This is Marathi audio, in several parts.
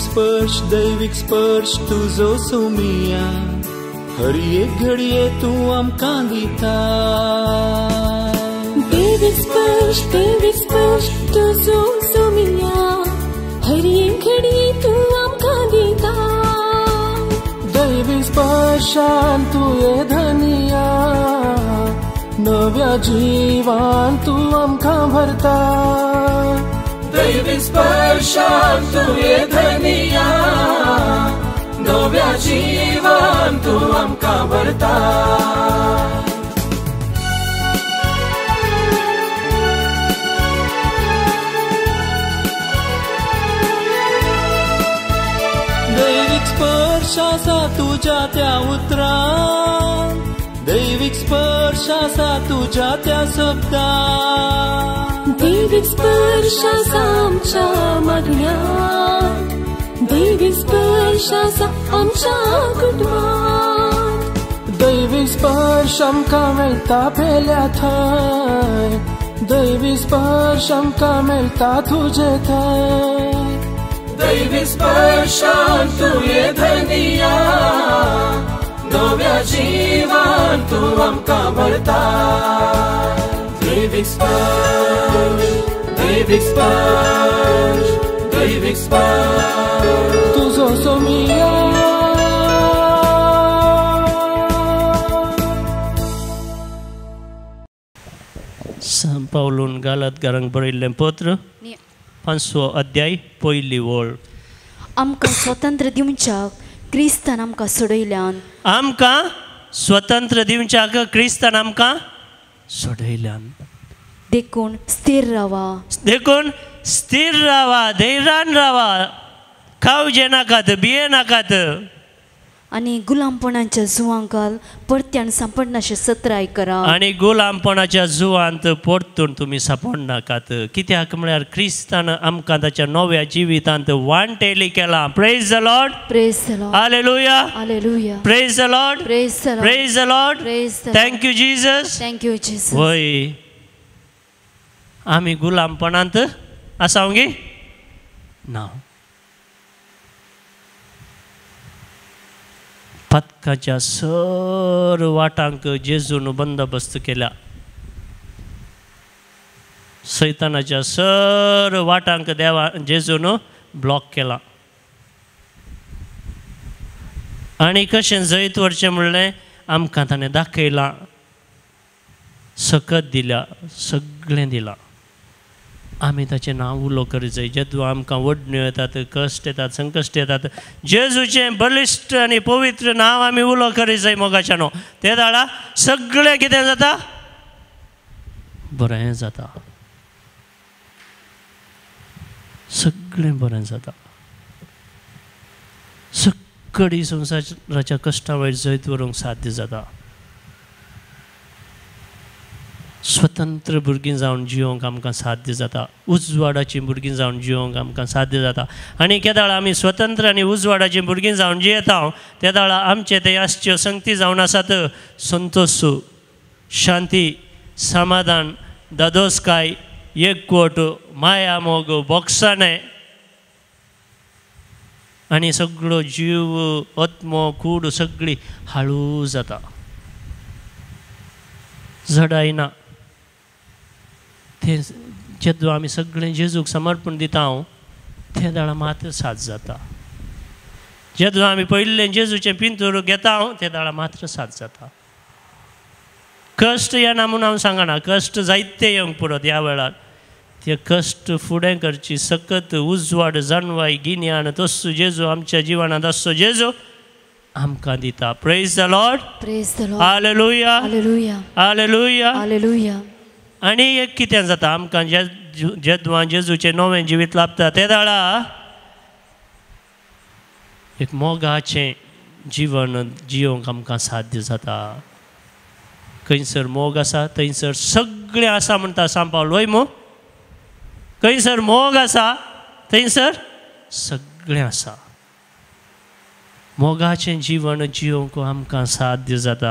दैविक स्पर्श तुझो सोमिया हर एक घडये तू आमकां दिता दैविक स्पर्श तुझो सोमिया हर एक घडये तू आमकां दिता दैविक स्पर्शान तू ये धनिया नव्या जीवान तू आमकां भरता दैविक स्पर्शान तू ये धनिया नव्या जीवान तू आमकां भरता दैविक स्पर्श आसा तुझ्या त्या उतरान दैविक स्पर्श आसा तुझ्या त्या शब्दान दैविक स्पर्श आसा आमच्या मागण्यांत दैविक स्पर्श आसा आमच्या कुटुंबांत दैविक स्पर्श आमकां मेळटा पेल्या थंय दैविक स्पर्श आमकां मेळटा तुजे थंय दैविक स्पर्शान तू ये धनिया नव्या जीवान तू आमकां भरता दैविक स्पर्श दैविक स्पर्श दैविक स्पर्श तुझो सोमिया सान पावलून गालातकारांक बरयल्लें पत्र 5वो अध्याय पयली ओळ आमकां स्वतंत्र दिवच्याक क्रिस्तान आमकां सोडयल्यान आमकां स्वतंत्र दिवच्याक क्रिस्तान आमकां सोडयल्यान देखून स्थिर रावा धैर्यान रावा खावचे नाकात भिये नाकात आनी गुलामपणाच्या जुवांकाल परत्यान सांपडनाशे सत्राय करा आनी गुलामपणाच्या जुवांत परतून तुमी सांपड नाकात कित्याक म्हळ्यार क्रिस्तान आमकां ताच्या नव्या जिवितांत वांटेली केला praise the lord hallelujah hallelujah praise the lord praise the lord thank you Jesus वय आमी गुलामपणांत आसावंगी ना पथकाच्या सर वाटांक जेजून बंदोबस्त केला सैतानाच्या सर वाटांक जेजून ब्लॉक केला आनी कशें जैत व्हरचें म्हणलें आमकां ताणें दाखयलां सकत दिल्या सगळें दिलां आमी ताचें नांव उलो करूं जाय जेदूं आमकां वडण्यो येतात कश्ट येतात संकश्ट येतात जेजूचें बलिश्ट आनी पवित्र नांव आमी उलो करूं जाय मोगाच्यानो ते दाडा सगळें कितें जाता बरें जाता सगळें बरें जाता सकळी संवसाराच्या कश्टा वयर जैत व्हरूंक साध्य जाता स्वतंत्र भुरगीं जावन जिवंक आमकां साध्य जाता उजवाडाचीं भुरगीं जावन जिवंक आमकां साध्य जाता आनी केदाळ आमी स्वतंत्र आनी उजवाडाचीं भुरगीं जावन जियेता त्या दाळा आमचे ते आसच्यो संगती जावन आसात संतोष शांती समाधान दादोसकाय एकवट माया मोग बोगसाणे आनी सगळो जीव आत्मो कूड सगळी हाळू जाता जडायना ते जेदूं आमी सगळें जेजूक समर्पण दिता त्या दाळा मात्र साथ जाता जेदूं आमी पयलें जेजूचें पिंतूर घेता त्या दाळा मात्र साथ जाता कश्ट येना म्हूण हांव सांगना कश्ट जायते येवंक पुरत ह्या वेळार ते कश्ट फुडें करची सकत उजवाड जाणवाय गिन्यान तस्सो जेजू आमच्या जिवनांत आसचो जेजू आमकां दिता praise the lord hallelujah hallelujah hallelujah hallelujah आनी एक कितें जाता आमकां जेदूं जेजूचें नवें जिवीत लाभता ते दाळा एक मोगाचें जीवन जिवंक आमकां साध्य जाता खंयसर मोग आसा थंयसर सगळें आसा म्हणटा सांग पावलो वय मो खंयसर मोग आसा थंयसर सगळें आसा मोगाचें जीवन जिवंक आमकां साध्य जाता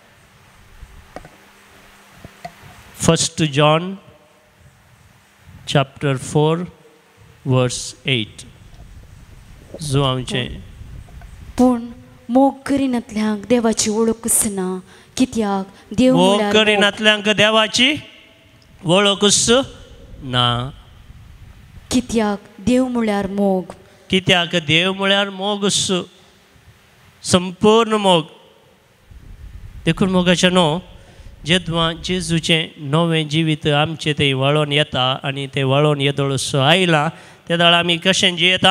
1 John chapter 4 verse 8 जुवांचे पूण मोग करिनातल्यांक देवाची वळखूच ना, कित्याक देव मोग म्हळ्यार मोग. करिनातल्यांक देवाची वळखूच ना, कित्याक देव म्हळ्यार मोग. कित्याक देव म्हळ्यार मोगच, संपूर्ण मोग. देखून मोगाच्या न्हू, जेदवा जेजूचें नवें जिवीत आमचें थंय वळोन येता आनी तें वळोन येदोळस आयलां, त्या दाळा आमी कशें जियेता?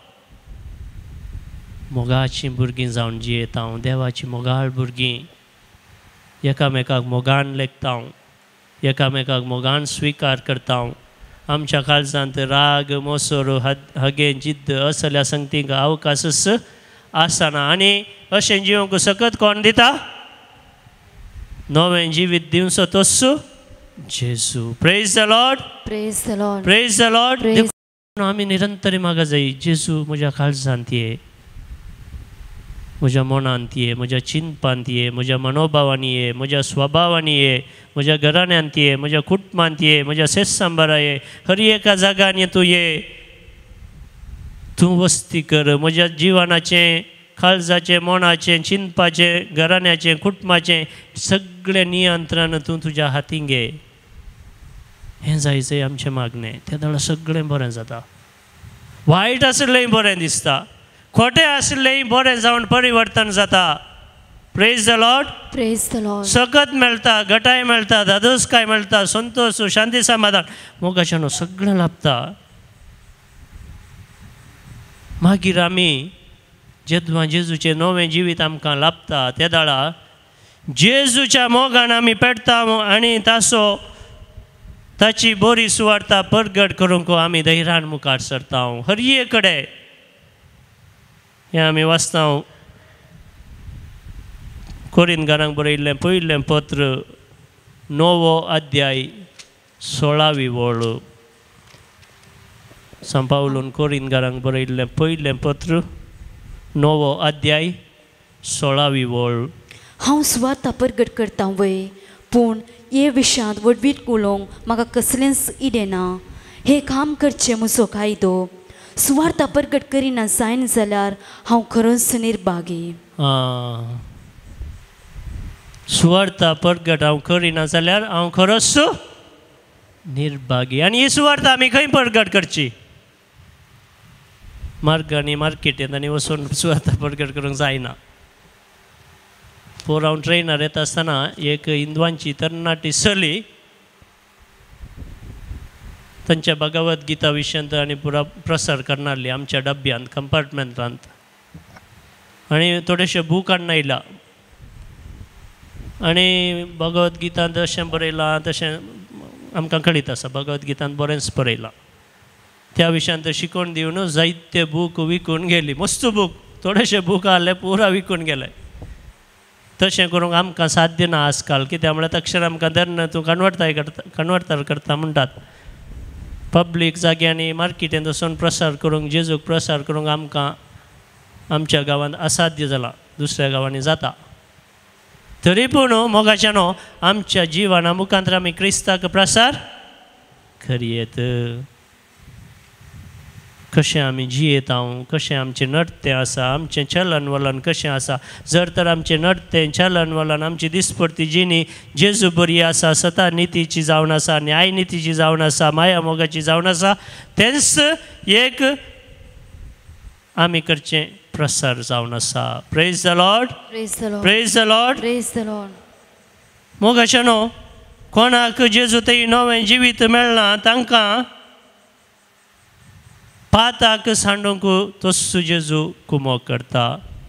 मोगाचीं भुरगीं जावन जियेता, देवाची मोगाळ भुरगीं. एकामेकाक मोगान लेखता, एकामेकाक मोगान स्विकार करता. आमच्या काळजांत राग, मोसोर, हगे, जिद्द असल्या संगतींक अवकाशच आसना. आनी अशें जिवंक सकत कोण दिता? नवें जिवीत दिवचो तोच जेजू. Praise the lord, praise the lord, praise the lord. Praise. आमी निरंतर मागा जाय, जेजू म्हज्या काळजांत ये, म्हज्या मनांत ये, म्हज्या चिंतपांत ये, म्हज्या मनोभावांनी ये, म्हज्या स्वभावांनी ये, म्हज्या घराण्यांत ये, म्हज्या कुटुंबांत ये, म्हज्या सेस ये, हर एका जागान ये तूं ये. तूं वस्ती कर म्हज्या जिवनाचें, काळजाचें, मनाचें, चिंतपाचें, घराण्याचें, कुटुंबाचें सगळें नियंत्रण तूं तुज्या हातीन घे. हें जायचें आमचें मागणें. त्या दाळा सगळें बरें जाता. वायट आसलेंय बरें दिसता, खोटें आसलेंय बरें जावन परिवर्तन जाता. Praise the lord, praise the lord. सकत मेळटा, घटाय मेळटा, धादोसकाय मेळटा, संतोष, शांती, समाधान मोगाच्यान सगळें लाभता. मागीर आमी जेदवा जेजूचें नवें जिवीत आमकां लाभता, त्या दाळा जेजूच्या मोगान आमी पेटता आनी ताची बरी सुवार्ता परगट करूंक आमी धैर्यान मुखार सरता. हर एक कडेन हें आमी वाचता. कोरिंथकारांक बरयल्लें पयलें पत्र 9 अध्याय 16वी वळ. सांपावलून कोरिंथकारांक बरयल्लें पयलें पत्र 9 अध्याय 16वी वळ. हांव सुवार्ता परगट करता वय, पूण हे विशयांत वडवीत उलोवंक म्हाका कसलेंच इडे ना. हे काम करचें म्हजो कायदो. सुवार्ता परगट करिना जायन जाल्यार हांव खरोच निर्भागी. सुवार्ता परगट हांव करिना जाल्यार हांव खरोच निर्भागी. आनी ही सुवार्ता आमी खंय परगट करची? मार्गांनी, मार्केटांत आनी वचून सुवार्ता परगट करूंक जायना. पोर हांव ट्रेनार येता आसतना एक हिंदवांची तरणाटी चली तांच्या भगवत गीता विशयांत आनी पुरा प्रसार करनासली आमच्या डब्यांत, कंपार्टमेंटांत. आनी थोडेशे बूक हाडून आयला आनी भगवत गीतांत अशें बरयलां तशें आमकां कळीत आसा. भगवत गीतांत बरेंच बरयलां. त्या विशयांत शिकोवन दिवन जायते बूक विकून गेली. मस्त बूक, थोडेशे बूक आहले पुरा विकून गेले. तशें करूंक आमकां साध्य ना आजकाल. कित्याक म्हळ्यार तक्षण आमकां धरन तूं कन्वर्टर करता म्हणटात. पब्लीक जाग्यांनी मार्केटांत वचून प्रसार करूंक, जेजूक प्रसार करूंक आमकां आमच्या गांवांत असाध्य जाला. दुसऱ्या गांवांनी जाता. तरी पूण मोगाच्यान आमच्या जिवना मुखांतर आमी क्रिस्ताक प्रसार करियेत. कशें आमी जियेता, कशें आमचें नडतें आसा, आमचें चलन वलन कशें आसा. जर तर आमचें नडतें, चलन वलन, आमची दिसपडती जिणी जेजू बरी आसा, सता नितीची जावन आसा, न्याय नितीची जावन आसा, माया मोगाची जावन आसा, तेंच एक आमी करचें प्रसार जावन आसा. Praise the lord, praise the lord, praise the lord, praise the lord. मोगाच्यान कोणाक जेजू थंय नवें जिवीत मेळना तांकां पाताक सांडूंक तोच जेजू कुमोग करता.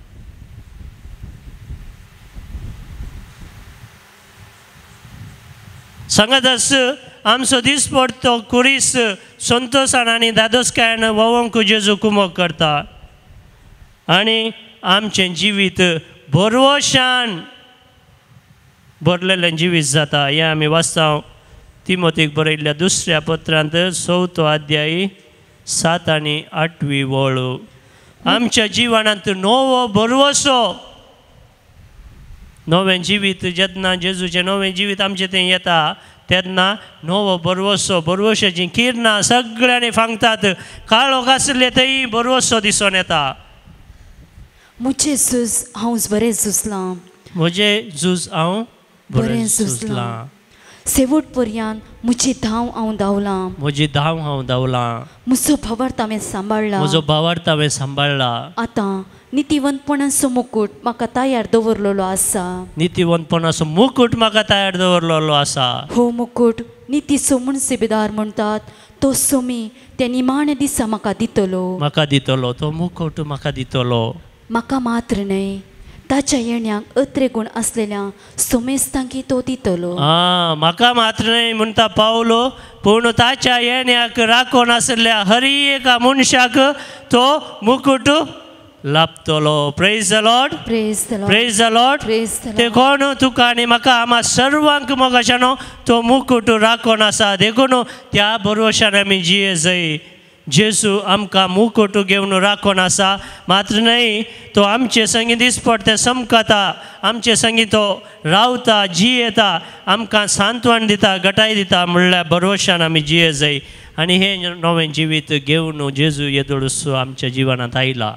सांगात आस आमचो दिसपडतो कुरीस संतोशान आनी धादोसकायान वोवंक जेजू कुमोग करता. आनी आमचें जिवीत भरवशान भरलेलें जिवीत जाता. हें आमी वाचता तिमोथीक बरयल्ल्या दुसऱ्या पत्रांत 4 अध्याय 7 आनी 8वी वळ. आमच्या जिवनांत नवो भरवसो, नवें जिवीत जेन्ना जेजूचें नवें जिवीत आमचें थंय येता तेन्ना नवो बरवोशाची किरणां सगळ्यांनी सांगतात काळोख आसले थंय बरवोसो दिसून येता. मुझे झूज हांव बरें झुजलां, म्हजें झूज हांव बरें झुजलां. शेवट पर्यंत म्हजी धांव हांव धांवलां, म्हजी धांव हांव धांवलां. म्हजो भावार्थ हांवें सांबाळला, म्हजो भावार्थ हांवें सांबाळला. आतां नितीवंतपणाचो मुकूट म्हाका तयार दवरलेलो आसा. नितीवंतपणाचो मुकूट म्हाका तयार दवरलेलो आसा. हो मुकूट नितीचो म्हूण सेवेदार म्हणटात तो सोमी त्या निमाण्या दिसा म्हाका दितलो. तो मुकूट म्हाका दितलो. म्हाका मात्र न्हय, ताच्या येण्याक अत्रे गूण आसलेल्या सोमेस्तांकी तो दितलो. म्हाका मात्र न्हय म्हणटा पावलो, पूण ताच्या येण्याक राखून आसलेल्या हर एका मनशाक तो मुकूट लाभतलो. Praise the lord, praise the lord, praise the lord. ते कोण तुका आनी म्हाका आम्हा सर्वांक मोगाच्यानो तो मुकूट राखून आसा. देखून त्या भरवशान आमी जिये जाय. जेजू आमकां मुकूट घेवन राखून आसा. मात्र न्हय, तो आमचे संगी दिसपट ते समकता, आमचे संगी तो रावता, जियेता, आमकां सांत्वन दिता, घटाय दिता. म्हणल्यार भरवशान आमी जिये जाय. आनी हे नवें जिवीत घेवन जेजू येदोळूस आमच्या जिवनांत आयला.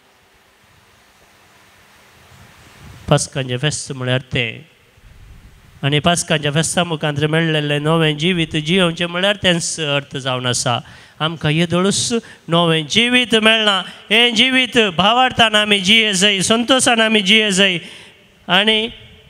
पास्कांचें फेस्त म्हळ्यार तें. आनी पास्कांच्या फेस्ता मुखांतर मेळ्ळेलें नवें जिवीत जियोवचें म्हळ्यार तेंच अर्थ जावन आसा. आमकां येदोळूस नवें जिवीत मेळना. हें जिवीत भावार्थान आमी जिये जाय, संतोशान आमी जिये जाय. आनी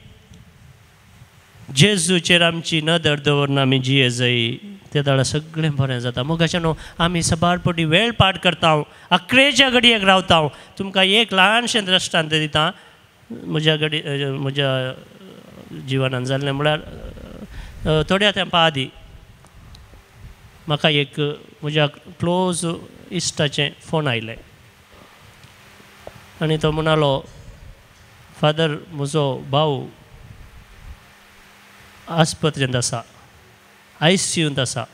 जेजूचेर आमची नदर दवरून आमी जिये जाय. ते दाडा सगळें बरें जाता. मोगाच्यानो आमी सबारपटी वेळ पाड करता. 11च्या घडयेक रावता. तुमकां एक ल्हानशें दृश्टांत दिता. म्हज्या जिवनांत जाल्लें म्हळ्यार थोड्या तेंपा आदीं म्हाका एक म्हज्या क्लोज इश्टाचें फोन आयलें. आनी तो म्हणलो, फादर म्हजो भाव आस्पत्रेंत आसा, ICUंत आसा.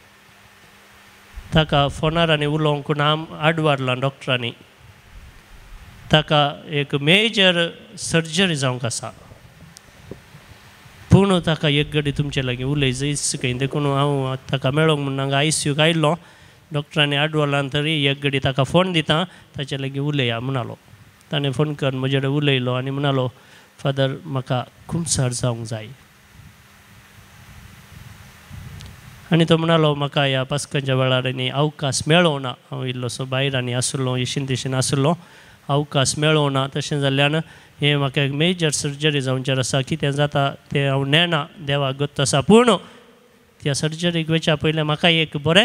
ताका फोनार आनी उलोवंक नाम आडवारलां डॉक्टरांनी. ताका एक मेजर सर्जरी जावंक आसा. पूण ताका एक घडी तुमचे लागीं उलय जायच खंय. देखून हांव ताका मेळोंक म्हूण हांगा ICUक आयिल्लो. डॉक्टरांनी आडवरलां तरी एक घडी ताका फोन दिता, ताचे लागीं उलया म्हणलो. ताणें फोन करून म्हजे कडेन उलयलो आनी म्हणलो, फादर म्हाका कुमसार जावंक जाय. आनी तो म्हणलो, म्हाका ह्या पास्कांच्या वेळार न्ही अवकाश मेळों ना. हांव इल्लोसो भायर आनी आसलो, येशीन तेशीन आसलो, अवकाश मेळों ना. तशें जाल्ल्यान हें म्हाका एक मेजर सर्जरी जावचेर आसा. कितें जाता तें हांव नेना, देवाक गत आसा. पूण त्या सर्जरीक वयच्या पयलें म्हाका एक बरें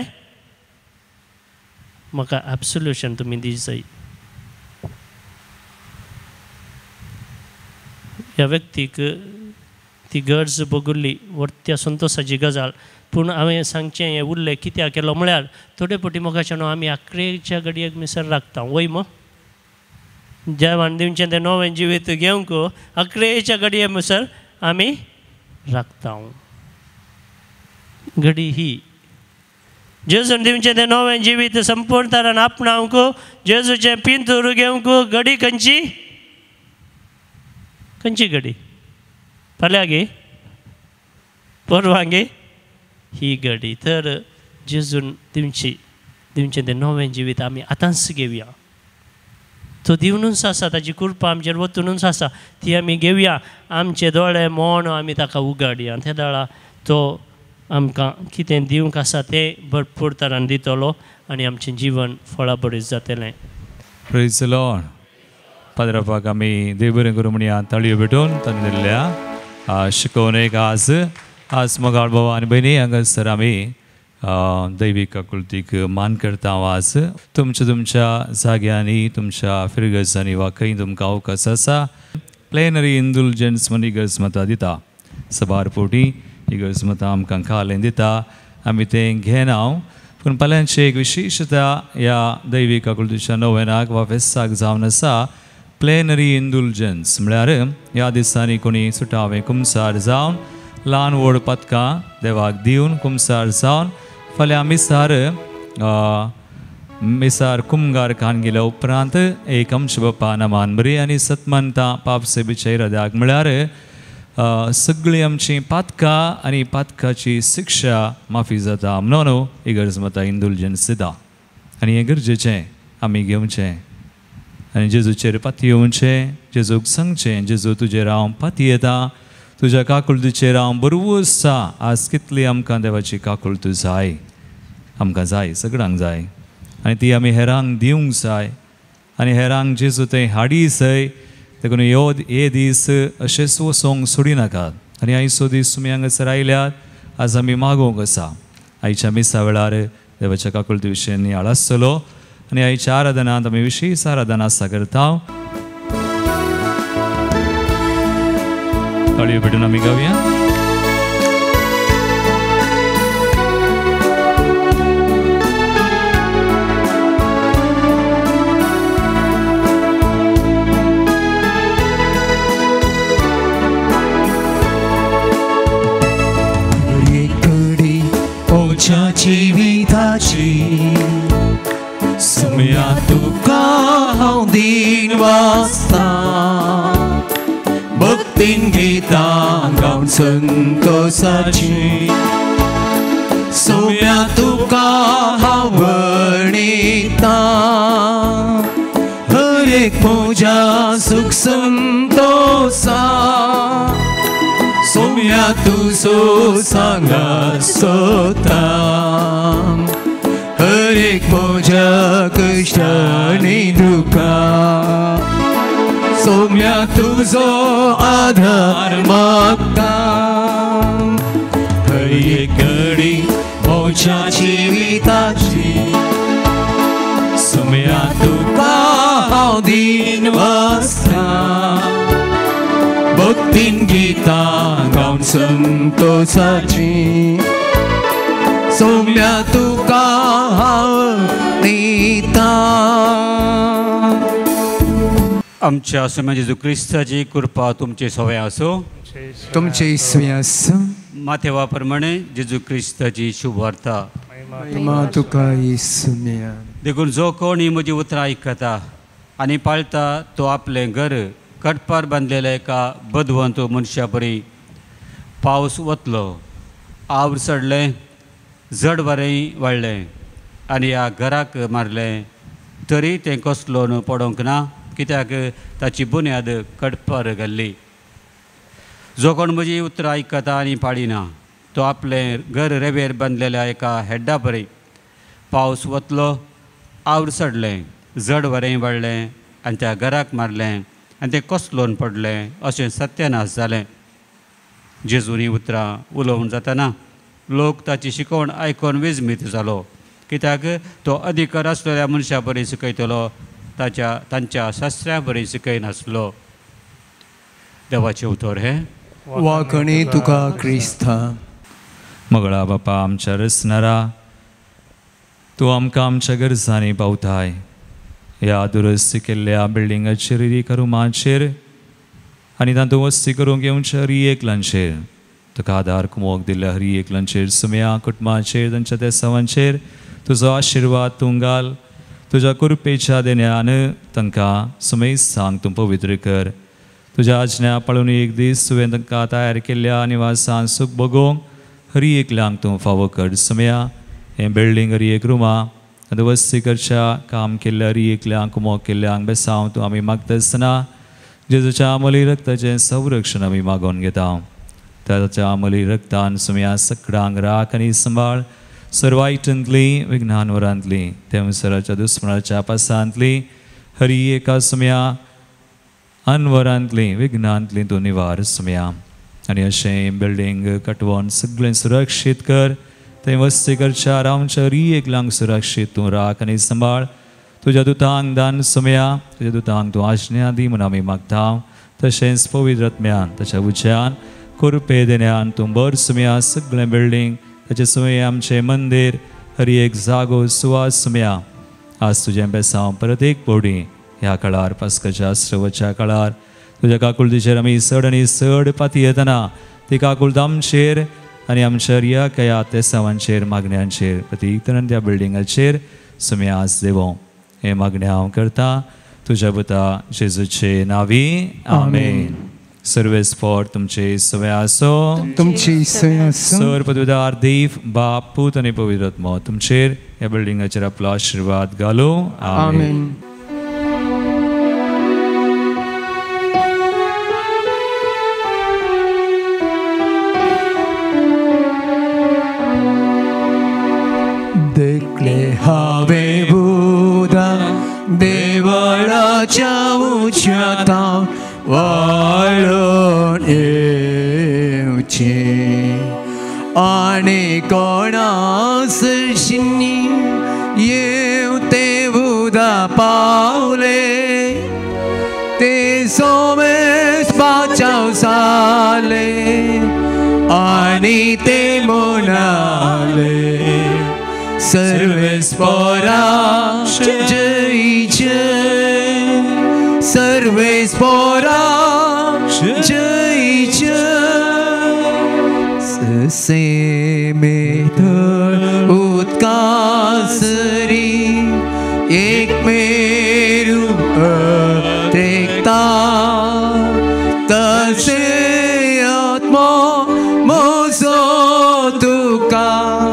म्हाका एब्सोल्युशन तुमी दी जाय. ह्या व्यक्तीक ती गरज बगुल्ली त्या संतोशाची गजाल. पूण हांवें सांगचें हें उरलें कित्याक केलो म्हळ्यार थोडे फावटी मोगाच्यानो आमी 11च्या घडयेक मिसर राखता. वय मो देवान दिवचें तें नवें जिवीत घेवंक 11च्या घडये मुसर आमी राखता. घडी ही जेजून दिवचें तें नवें जिवीत संपूर्ण तरान आपणावंक, जेजूचें पिंतूर घेवंक घडी खंयची खंयची घडी? फाल्यां गे, परवां गे ही घडी. तर जेजून दिवचें तें नवें जिवीत आमी आतांच घेवया. तो दिवनूच आसा, ताची कृपा आमचेर वतूनच आसा. ती आमी घेवया. आमचे दोळे मोण आमी ताका उगाडया. त्या दाळा तो आमकां कितें दिवंक आसा तें भरपूर तरान दितलो आनी आमचें जीवन फळाबळीत जातलें. Praise the Lord. पाद्रापाक आमी देव बरें करूं म्हणया ताळयो भेटून ताणें दिल्ल्या शिकोवणेक आज मोगाळ भाव आनी भयणी हांगासर आमी दैवीक आकुलतीक मान करता. आज तुमच्या जाग्यांनी तुमच्या फिरगजांनी वा खंय तुमकां अवकाश आसा प्लेनरी इंडल्जन्स म्हण इगर्ज मतां दिता. सबार पोटी इगर्ज मतां आमकां खालें दिता. आमी तें घेना. पूण फाल्यांची एक विशेशता ह्या दैवीक आकुलतीच्या नोवेनाक वा फेस्ताक जावन आसा प्लेनरी इंडल्जन्स. म्हळ्यार ह्या दिसांनी कोणी सुटावें कुमसार जावन ल्हान व्हड पथकां देवाक दिवन कुमसार जावन फाल्यां मिसार कुमगार खान गेल्या उपरांत एक आमच्या बाप्पा नमान बरी आनी सतमंता पापसेबीच्या इराद्याक म्हळ्यार सगळीं आमची पातकां आनी पातकाची शिक्षा माफी जाता म्हणून ही गरज मता इंडुलजन्स दिता आनी हें गरजेचें आमी घेवचें आनी जेजूचेर पाती येवचें जेजूक सांगचें जेजू तुजेर हांव पाती येता तुज्या काकुळतीचेर हांव बरोबर आसा आज कितली आमकां देवाची काकुळत जाय आमकां जाय सगळ्यांक जाय आनी ती आमी हेरांक दिवंक जाय आनी हेरांक जेजू थंय हाडिसय देखून हे दीस अशेंच वचोंक सोडिनाकात आनी आयचो दीस तुमी हांगासर आयल्यात आज आमी मागोवंक आसा आयच्या मिसा वेळार देवाच्या काकुळती विशयी नियाळ आसतलो आनी आयच्या आराधनांत आमी विशेश आराधना आसा करता ताळयो भेटून आमी गावया जिविताची सुम्या तुका हांव दिनवासता भक्तीन गितां गावन संतोषाची सुम्या तुका हांव वणिता हर एक म्हज्या सुख संतोषा सोम्या तुजो सांगात सोता हर एक म्हज्या कश्टांनी दुखा सोम्या तुजो आधार मागता हर एक घडी म्हज्या जिविताची सोम्या तुका हांव दिनवासता भक्तीन गितां गावन संतोषाची सोम्या तुका हांव दिता आमच्या सोम्या जेजू क्रिस्ताची कृपा तुमचे सवय आसो तुमचे सवय आसो माथेवा प्रमाणे जेजू क्रिस्ताची शुभ वार्ता तुका येसुम्या देखून जो कोण ही म्हजी उतरां आयकता आनी पाळटा तो आपलें घर कटपार बांदलेल्या एका बदवंत मनशा परी पावस वतलो आवड चडलें जड वारें वाडलें आनी ह्या घराक मारलें तरी तें कसलो पडोंक ना कित्याक ताची बुन्याद कटपार घाल्ली जो कोण म्हजी उतरां आयकता आनी पाळिना तो आपलें घर रेंवेर बांदलेल्या एका हेड्डा परी पावस वतलो आवड चडलें जड वारें वाडलें आनी त्या घराक मारलें आनी तें कसलोन पडलें अशें सत्यानाश जालें जेजूनी उतरां उलोवन जातना लोक ताची शिकवण आयकून विस्मीत जालो कित्याक तो अधिकार आसलेल्या मनशा बरी शिकयतलो तांच्या शास्त्र्या बरी शिकयनासलो देवाचें उतर हें वाकणे तुका क्रिस्ता मगळा बापा आमच्या रचणारा तूं आमकां आमच्या गरजांनी पावताय ह्या दुरुस्ती केल्ल्या बिल्डिंगाचेर रुमाचेर आनी तातूंत वस्ती करूंक येवच्या हरी एकलांचेर तुका आदार कुमोक दिल्ल्या हरी एकलांचेर सुम्या कुटुंबाचेर तांच्या त्या सवांचेर तुजो आशिर्वाद तूं घाल तुज्या कृपेच्या देण्यान तांकां सुमेज सांग तूं पवित्र कर तुज्या आज्ञा पाळून एक दीस तुवें तांकां तयार केल्ल्या निवासान सूख भोगोवंक हरी एकल्यांक तूं फावो कर सुम्या हें बिल्डींग हरी एक रुमा आतां वस्ती करच्या काम केल्ल्या हरी एकल्यांक कुमोक केल्ल्यांक बेसांव तूं आमी मागता आसतना जेजूच्या अमली रक्ताचें संरक्षण आमी मागोवन घेता ताच्या अमली रक्तान सुम्या सगळ्यांक राख आनी सांबाळ सर्वायटांतली विघ्नांवरांतली तेमसराच्या दुस्मनाच्या पासांतली हरी एका सुम्या अनवरांतली विघ्नांतली तूं निवार सुम्या आनी अशें बिल्डींग कटवून सगळें सुरक्षीत कर थंय वस्ती करच्या रावच्या हरी एकल्यांक सुरक्षीत तूं राख आनी सांबाळ तुज्या दुतांक दान सुम्या तुज्या दुतांक तूं आज्ञा दी म्हूण आमी मागता तशेंच पवित्र आत्म्यान ताच्या उज्यान कृपे देण्यान तूं बर सुम्या सगळें बिल्डींग ताचे सुमये आमचें मंदीर हरी एक जागो सुवास सुम्या आज तुजें बेसांव परत एक पवडी ह्या काळार पास्काच्या श्रवच्या काळार तुज्या काकुळतीचेर आमी चड आनी चड पाती येतना ती काकुळत आमचेर आनी आमच्या रिया कया तेसावांचेर मागण्यांचेर प्रत्येक तरान त्या बिल्डिंगाचेर सुम्या आज देवो हे मागणें हांव करता तुज्या पुता जेजूचे नांवी आमेन सर्व स्पॉट तुमचे सवय आसो तुमची सोय आसूं सर पदवीदार देव बाप पूत आनी पवित्र आत्मा तुमचेर ह्या बिल्डिंगाचेर आपलो आशीर्वाद घालो आमेन देखले हांवें बुदा देवळाच्या उच्चातां वाळून येवचें आनी कोणास शिनी येव ते बुदा पावले ते सोमेस बाचाव जाले आनी ते म्हणाले सर्वेस्परा जय जय सर्वेस्परा जय जय ससे मेथर उत्कासरी एक मेरू अत्रेकता तसे आत्मा मोसो तुका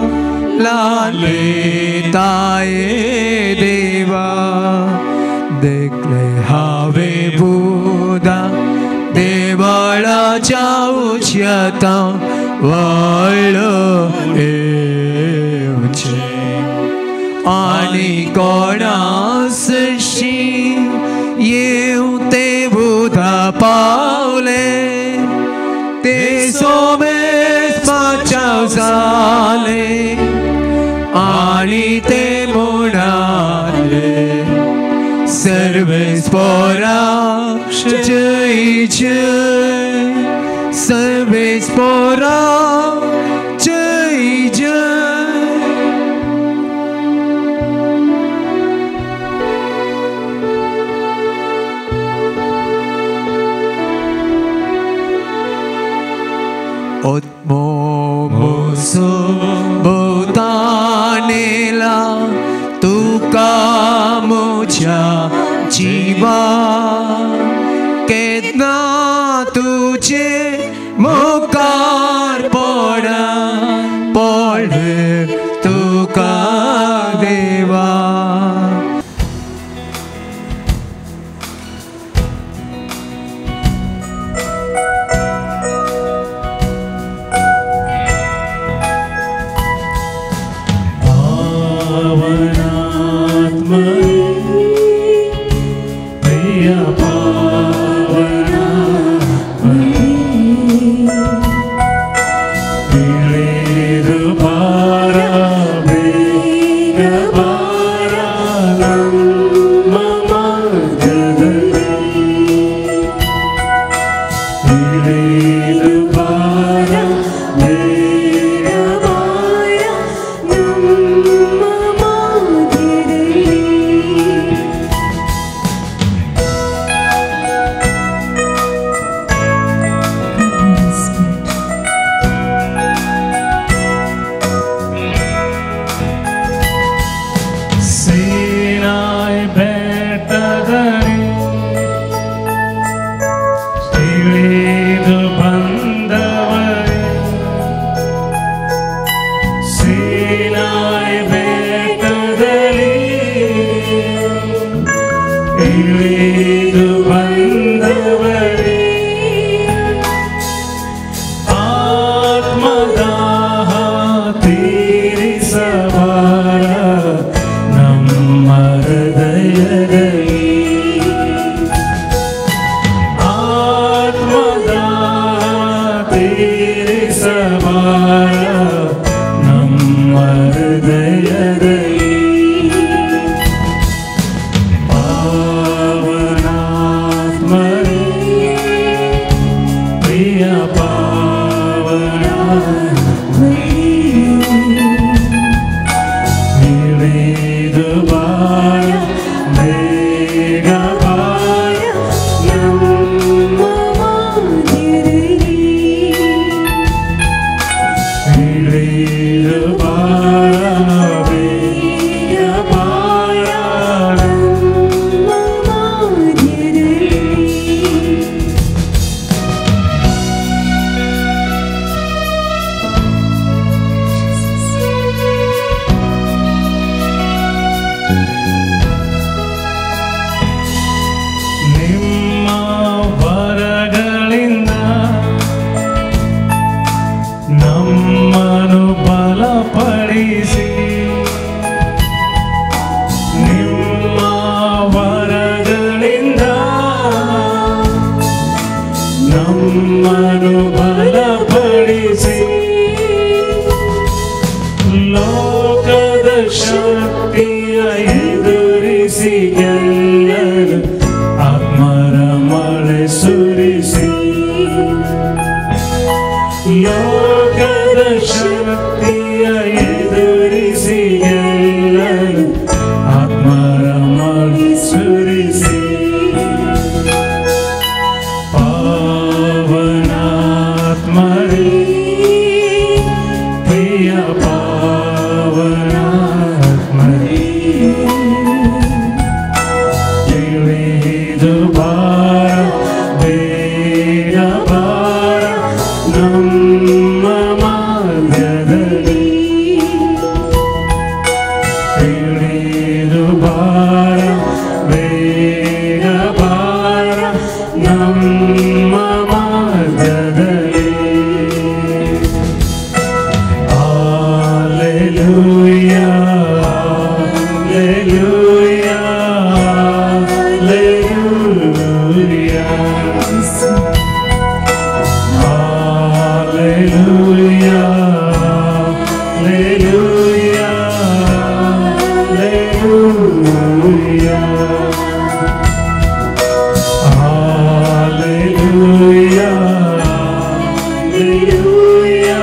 लेताये देवा देखले हांवें बुदा देवळाच्या उच्चातां वाळून येवचें आनी कोणास येव ते बुदा पावले ते सोमेस बाचाव जाले आनी ते म्हणाले सर्वेस्परा जय जय सर्वेस्परा जय जय आत्मा मोसो भोवतानेला तुका म्हज्या जिवा केन्ना तुजे मुखार पडले तुका देवा Bye. ನಮ್ಮನ್ನು ಬಲಪಡಿಸಿ ಲೋಕದ ಶಕ್ತಿಯ ಎದುರಿಸಿ ಗೆಲ್ಲಲು ಆತ್ಮರ ಮಳೆ ಸುರಿಸಿ ಲೋಕದ ಶಕ್ತಿಯ ಎದುರಿಸಿ ಗೆಲ್ಲಲು ಆತ್ಮರ ಮಳೆ ಸುರಿಸಿ ಪಾವನಾತ್ಮರೇ ಪ್ರಿಯ ಪಾವನಾತ್ಮರೇ ತಿಳಿದು ಬಾರ ಬೇಗ ಬಾರ ನಮ್ಮ ಮಾರ್ಗದಲ್ಲಿ ತಿಳಿದು ಬಾರ ಬೇಗ ಬಾರ ನಮ್ಮ ಮಾರ್ಗದಲ್ಲಿ Alleluia Alleluia Alleluia Alleluia Alleluia Alleluia Alleluia Alleluia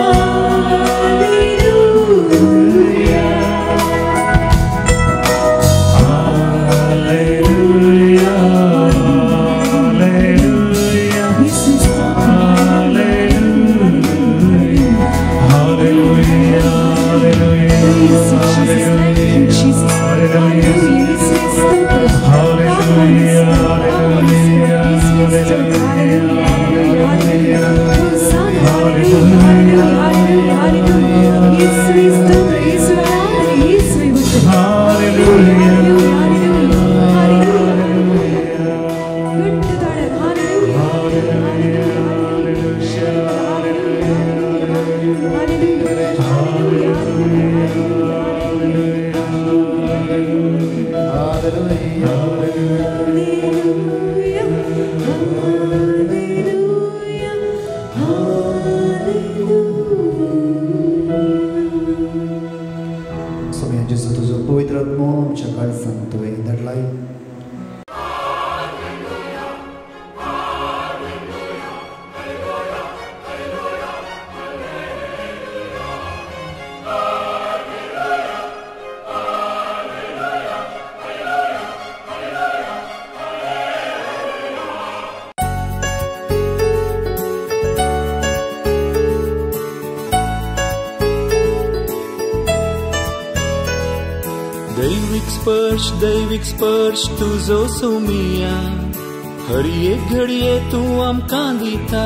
दैविक स्पर्श तुझो सोमिया हर एक घडये तू आमकां दिता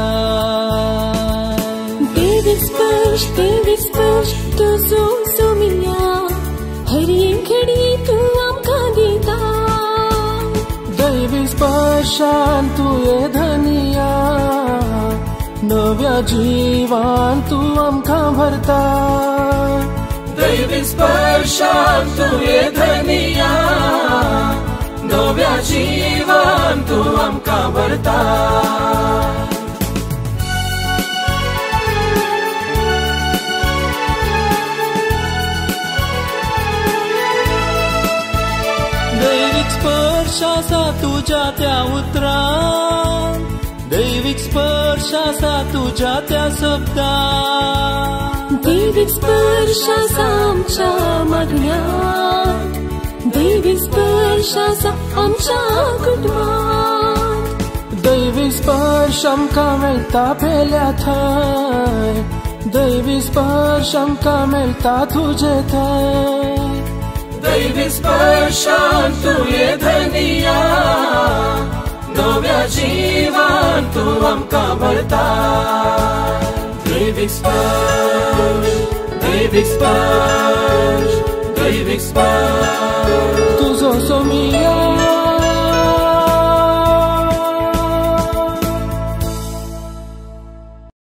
दैविक स्पर्श तुझो सोमिया हर एक घडये तू आमकां दिता दैविक स्पर्शान तू ये धनिया नव्या जीवान तू आमकां भरता दैविक स्पर्शान तू ये धनिया नव्या जीवान तू आमकां भरता दैविक स्पर्श आसा तुझ्या त्या उतरान दैविक स्पर्श आसा तुझ्या त्या शब्दान दैविक स्पर्श आसा आमच्या मागण्यांत दैविक स्पर्श आसा आमच्या कुटुंबांत दैविक स्पर्श आमकां मेळटा पेल्या थंय दैविक स्पर्श आमकां मेळटा तुजे थंय दैविक स्पर्शान तू ये धनिया नव्या जीवान तू आमकां भरता दैविक स्पर्श दैविक स्पर्श दैविक स्पर्श